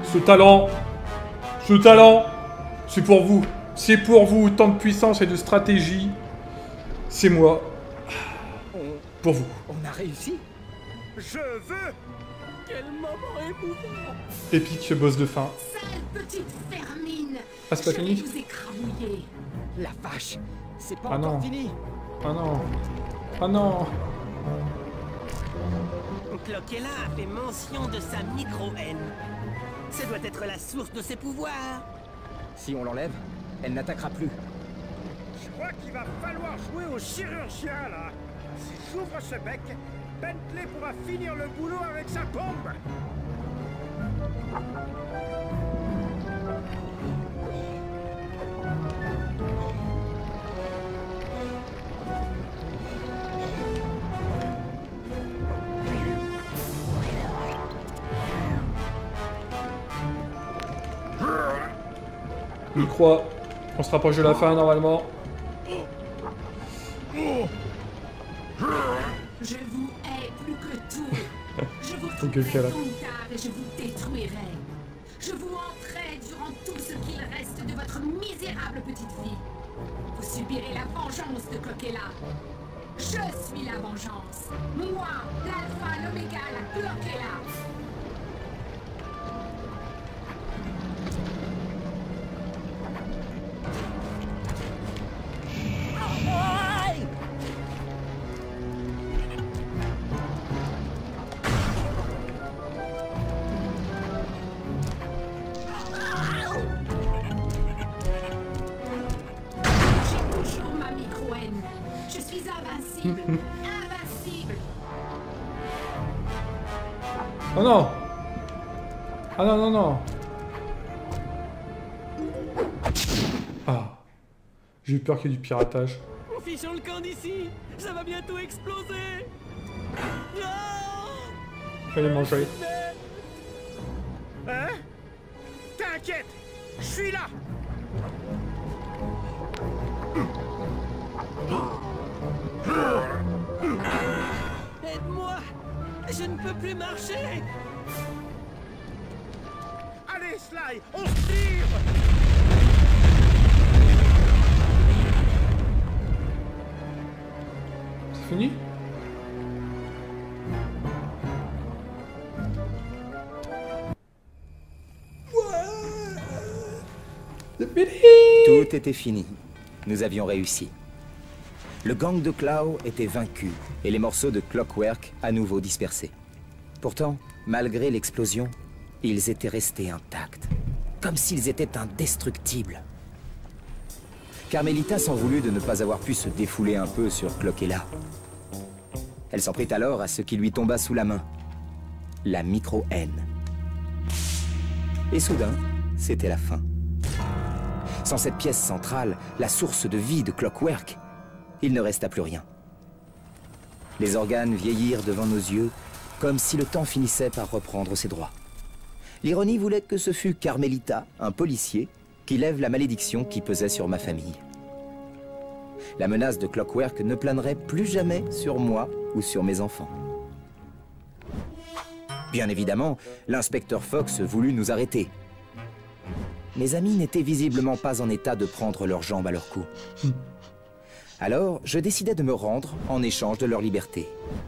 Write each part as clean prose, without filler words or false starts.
Ce talent. Ce talent. C'est pour vous. C'est pour vous. Tant de puissance et de stratégie. C'est moi. Pour vous. On a réussi. Je veux. Quel moment émouvant. Épique boss de fin. Sale petite vermine. Ah, c'est pas fini? Je vais vous écrabouiller. La vache, c'est pas Ah encore non. fini. Ah non. Ah non. Cloquella a fait mention de sa micro-haine. Ça doit être la source de ses pouvoirs. Si on l'enlève, elle n'attaquera plus. Je crois qu'il va falloir jouer au chirurgien là. Si j'ouvre ce bec, Bentley pourra finir le boulot avec sa bombe. Je crois. On se rapproche de la fin normalement. Je vous hais plus que tout. Je vous Ok, ok, là. trouverai tard et je vous détruirai. Je vous hanterai durant tout ce qu'il reste de votre misérable petite vie. Vous subirez la vengeance de Cloquella. Je suis la vengeance. Moi, l'alpha, l'oméga, la Cloquella. Je suis invincible. Invincible. Oh non. Ah non, non, non. Ah. J'ai eu peur qu'il y ait du piratage. Fichons le camp d'ici. Ça va bientôt exploser. Non. Fallait manger. Hein? T'inquiète, je suis là. Aide-moi. Je ne peux plus marcher. Allez, Sly, on se tire. C'est fini? Tout était fini. Nous avions réussi. Le gang de Clow était vaincu et les morceaux de Clockwork à nouveau dispersés. Pourtant, malgré l'explosion, ils étaient restés intacts, comme s'ils étaient indestructibles. Carmelita s'en voulut de ne pas avoir pu se défouler un peu sur Cloquella. Elle s'en prit alors à ce qui lui tomba sous la main, la micro-haine. Et soudain, c'était la fin. Sans cette pièce centrale, la source de vie de Clockwork, il ne resta plus rien. Les organes vieillirent devant nos yeux, comme si le temps finissait par reprendre ses droits. L'ironie voulait que ce fût Carmelita, un policier, qui lève la malédiction qui pesait sur ma famille. La menace de Clockwork ne planerait plus jamais sur moi ou sur mes enfants. Bien évidemment, l'inspecteur Fox voulut nous arrêter. Mes amis n'étaient visiblement pas en état de prendre leurs jambes à leur cou. Alors, je décidai de me rendre en échange de leur liberté.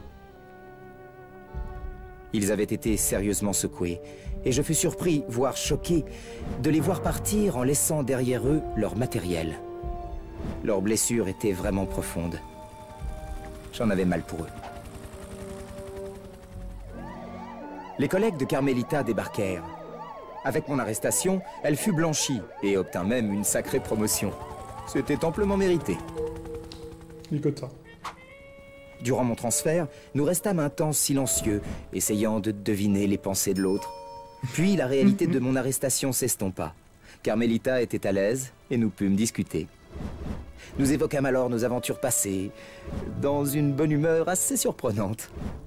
Ils avaient été sérieusement secoués, et je fus surpris, voire choqué, de les voir partir en laissant derrière eux leur matériel. Leurs blessures étaient vraiment profondes. J'en avais mal pour eux. Les collègues de Carmelita débarquèrent. Avec mon arrestation, elle fut blanchie et obtint même une sacrée promotion. C'était amplement mérité. Nicota. Durant mon transfert, nous restâmes un temps silencieux, essayant de deviner les pensées de l'autre. Puis la réalité de mon arrestation s'estompa. Carmelita était à l'aise et nous pûmes discuter. Nous évoquâmes alors nos aventures passées, dans une bonne humeur assez surprenante.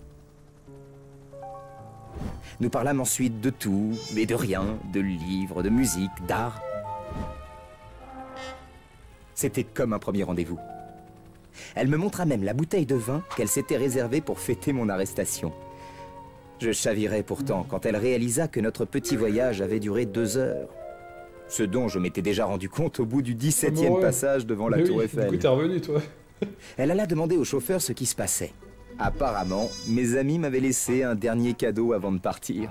Nous parlâmes ensuite de tout, mais de rien, de livres, de musique, d'art. C'était comme un premier rendez-vous. Elle me montra même la bouteille de vin qu'elle s'était réservée pour fêter mon arrestation. Je chavirais pourtant quand elle réalisa que notre petit voyage avait duré 2 heures. Ce dont je m'étais déjà rendu compte au bout du 17e passage devant la Tour Eiffel. Du coup, t'es revenu, toi. Elle alla demander au chauffeur ce qui se passait. Apparemment, mes amis m'avaient laissé un dernier cadeau avant de partir.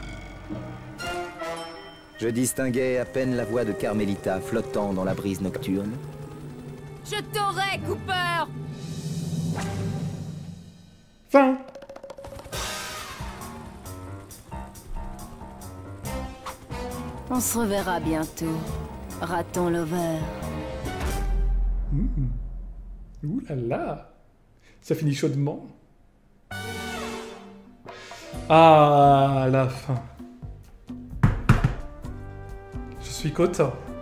Je distinguais à peine la voix de Carmelita flottant dans la brise nocturne. Je t'aurai, Cooper! Fin. On se reverra bientôt, raton lover. Ouh là là. Ça finit chaudement. Ah, la fin. Je suis content.